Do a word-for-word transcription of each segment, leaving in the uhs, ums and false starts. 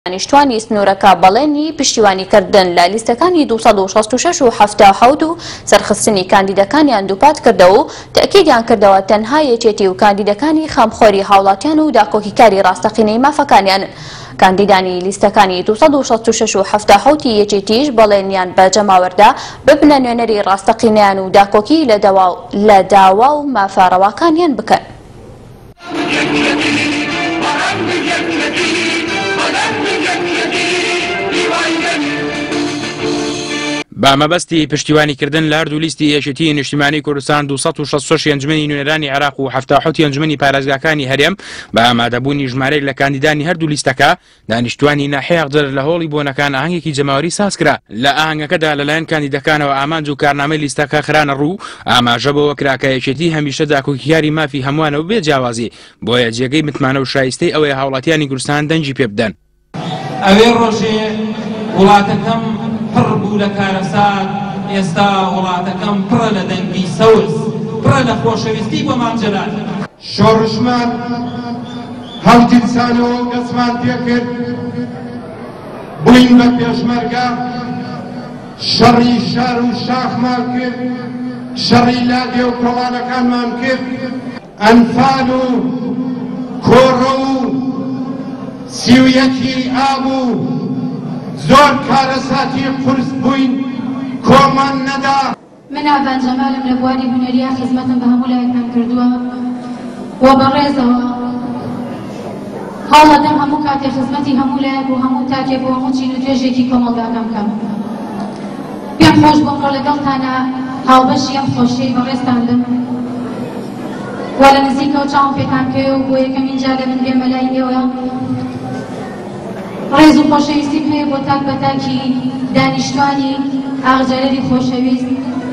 دانیشتوانی سنوورەکە بەڵێنی پشتیوانیکردن لە لیستەکانی دووسەد و شەست و شەش و هەفتاد و حەوت و سەرخستنی کاندیدەکانیان دووپات کردەوە و تەکیدیان کردەوە تەنها یەکێتی و کاندیدەکانی خەمخۆری هاوڵاتیان و داکۆکیکاری ڕاستەقینەی مافەکانیان. کاندیدانی لیستەکانی دووسەد و شەست و شەش و هەفتاد و حەوت یەکێتیش بەڵێنیان بە جەماوەردا ببنە نوێنەری ڕاستەقینەیان و داکۆکی لە داوا و مافەڕەواکانیان بکەن. با مەبەستی پشتیوانیکردن لە هەردوو لیستی یەکێتی نیشتیمانی کوردستان دووسەد و شەست و شەش ئەنجومەنی نوێنەرانی عێراق و هەفتاد و حەوت ئەنجومەنی پارێزگاکانی هەرێم بە ئامادەبوونی ژمارەیەک لە کاندیدانی هەردوو لیستەکە دانیشتوانی ناحیە یەکجار لە هۆڵی بۆنەکان ئاهەنگێکی جەماوەری سازکرا. لە ئاهەنگەکەدا لەلایەن کاندیدەکانەوە ئامانج و کارنامەی لیستەکە خرانە ڕوو ئاماژە بەوە کرا کە یەکێتی هەمیشە داکۆکیکاری مافی هەمووانەوە بێ جیاوازی بۆیە جێگەی متمانە و شایستەی ئەوەیە هاوڵاتیانی کوردستان دەنگی پێ بدەن. ئەوێ ڕۆژێ وڵاتەکەم پڕ بوو لە کارەسات، ئێستا وڵاتەکەم پڕە لە دەنگی سەوز، پڕە لە خۆشەویستی بۆ مامجەلات. شۆڕشمان هەڵگیرسانەوە دەستمان پێکرد بووین بە پێشمەرگە، شەڕی شار و شاخمان کرد، شەڕی لادێ و کۆڵانەکانمان کرد، ئەنفال و کۆڕە و سیویەکی ئاب و زۆر کارەساتی قورس بووین کۆمان نەدا. من ئاڤان جەمالم لە بواری هونەریە خزمەتم بە هەموو لایەکان کردووە و بەڕێزەوە هەوڵەدەم هەموو کاتێ خزمەتی هەموو لایەک و هەموو تاکێک و هەموو چین و توێژێکی کۆمەڵگاکەم بکەم. پێم خۆش بۆمڕۆ لەگەڵتانە هاوبەشی ئەم خۆشیەی بەڕێزتان لم و لە نزیکەوە چاوم پێتان کرد و بۆ یەکەمین جا لە من بێمە لای ئێوە ڕێز و خۆشەویستیم هەیە بۆ تاک بە تاکی دانیشتوانی ئاغجەلەری خۆشەویست.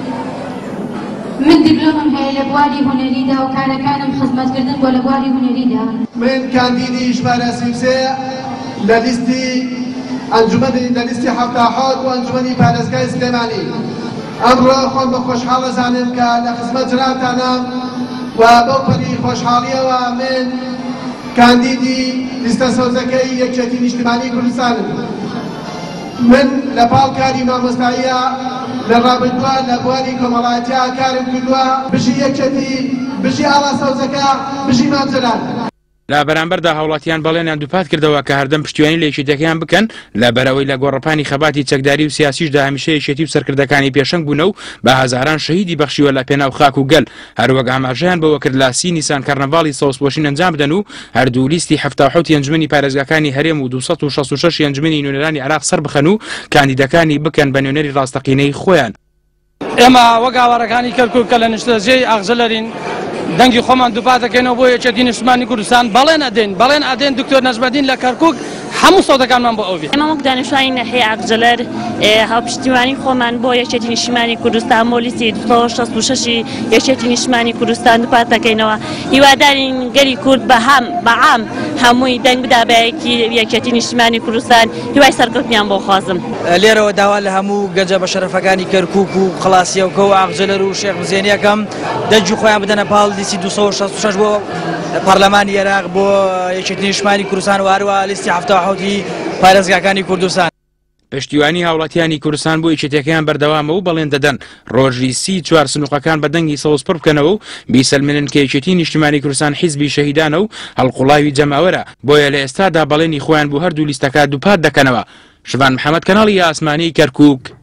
من دیپلۆمم هەیە لە بواری هونەریدا و کارەکانم خزمەتکردن بۆ لە بواری هونەریدا. من کاندیدی ژمارە سیوسێ لە لیستی ئەنجومەنی لە لیستی هەفتاد و حەوت و ئەنجومەنی پارێزگای سلێمانی. ئەمڕۆ خۆم بە خۆشحاڵ دەزانم کە لە خزمەت جنابتانە و بەو پەری خۆشحاڵیەوە من کاندیدی لیستە سەوزەکەی یەکێتی نیشتیمانی کوردستانم. من لە پاڵکاری مامۆستاییە لە ڕابردووە لە بواری کۆمەڵایەتیە کارم کردووە بژی یەکێتی بژی ئاڵا سەوزەکە بژی مامجەلات. لە بەرامبەردا هاوڵاتیان بەڵێنیان دووپات کردەوە کە هەردەم پشتیوانی لە یەکێتیەکەیان بکەن لە بەرەوەی لە گۆڕەپانی خەباتی چەکداری و سیاسیشدا هەمیشە یەکێتی و سەرکردەکانی پێشەنگ بوونە و بە هەزاران شەهیدی بەخشیوە لە پێناو خاک و گەل. هەروەک ئاماژەیان بەوە کرد لە سی نیسان کارنەڤاڵی سەوزپۆشین ئەنجام بدەن و هەردوو لیستی هەفتاد و حەوت ئەنجومەنی پارێزگاکانی هەرێم و دووسەد و شەست و شەش ئەنجومەنی نوێنەرانی عێراق سەر بخەن و کاندیدەکانی بکەن بە نوێنەری ڕاستەقینەی خۆیان. ئێمە وەک هاوارەکانی کەرکووک کە لە نیشتەجێی ئاغجەلەرین دەنگی خۆمان دووپات دەکەینەوە بۆ یەکێتی نیشتیمانی کوردستان. بەڵێن ئەدەین بەڵێن ئەدەین دکتۆر نەجمەدین لە کەرکووک هەموو سەودەکانمان بۆ ئەو بێت. ئێمە وەک دانیشتوانی ناحیە ئاغجەلەر هاوپشتیوانی خۆمان بۆ یەکێتی نیشتیمانی کوردستان بۆ لیستی دووسەد و شەست و شەش یەکێتی نیشتیمانی کوردستان دووپات دەکەینەوە. هیوادارین گەلی کورد بە هەم بەعام هەمووی دەنگ بدا بە یەکێتی نیشتیمانی کوردستان. هیوای سەرکەوتنیان بۆ خوازم. لێرەوە داوا لە هەموو گەنجە بە شەرەفەکانی کەرکووک و خڵاسیەوکە و ئاغجەلەر و شێخ حوسێنیەکەم دەنگی خۆیان بدەنە پاڵ لیستی دووسەد و شەست و شەش بۆ پەرلەمانی عێراق بۆ یەکێتی نیشتیمانی کوردستان و هەروە لیستی هەفتاد و حەوتی پارێزگاکانی کوردستان. پشتیوانی هاوڵاتیانی کوردستان بۆ یەکێتیەکەیان بەردەوامە و بەڵێن دەدەن ڕۆژی سی چوار سنووقەکان بە دەنگی سەوز پڕ بکەنەوە و بیسەلمێنن کە یەکێتی نیشتیمانی کوردستان حیزبی شەهیدانە و هەڵقوڵاوی جەماوەرە بۆیە لە ئێستادا بەڵێنی خۆیان بۆ هەردوو لیستەکە دووپات دەکەنەوە. شوان محەممەد کەناڵی ئاسمانی کەرکووک.